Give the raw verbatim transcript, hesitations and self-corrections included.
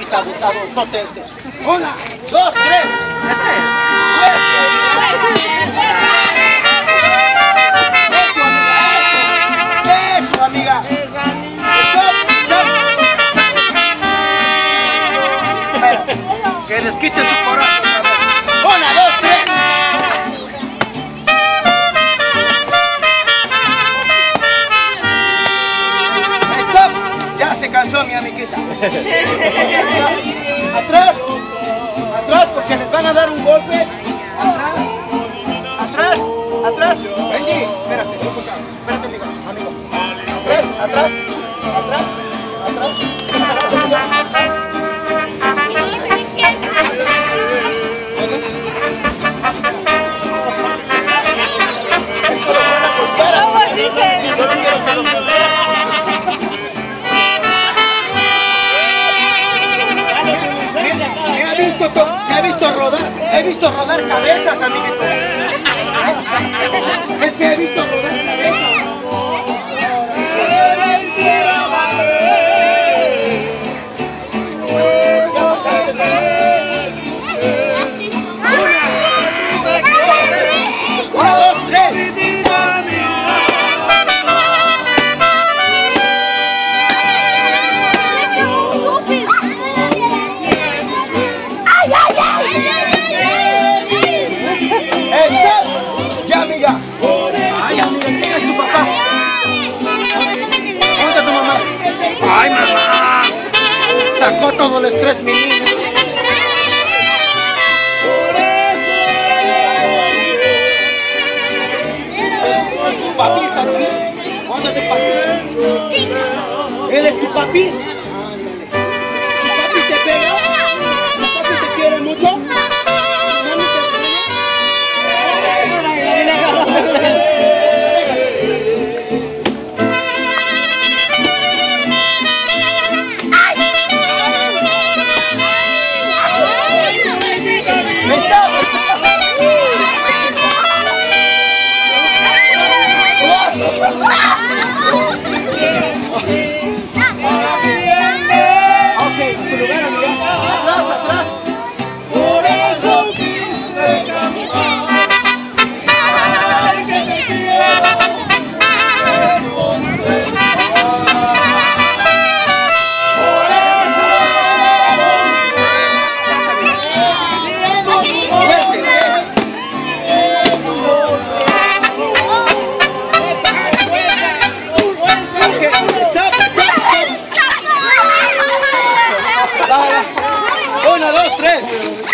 mariquita abusado, sote este. Una, dos, tres. Eso, amiga. Espera, que les quite su coraje. Una, dos, tres. Stop. Ya se cansó mi amiguita. Atrás. Atrás, porque les van a dar un golpe. Atrás. Atrás. Atrás. Benji, espérate, espérate, amigo. Amigo. Atrás, atrás. Atrás. Atrás. Atrás. He visto rodar, he visto rodar cabezas, amiguito. Es que he visto rodar cabezas. Una, dos, tres. Ya, amiga. Ay, amiga, ¿quién es tu papá? ¿Dónde tu mamá? Ay, mamá. Sacó todo el estrés, mi niña. ¿Tu papi está aquí? ¿Dónde tu papi? ¿Él es tu papi? ¿Tu papi te pega? ¿Tu papi te quiere mucho? Ok, tu lugar, amiga. Atrás, atrás. Por eso quise caminar. Ay, que te quiero. Por eso. Una, dos, tres.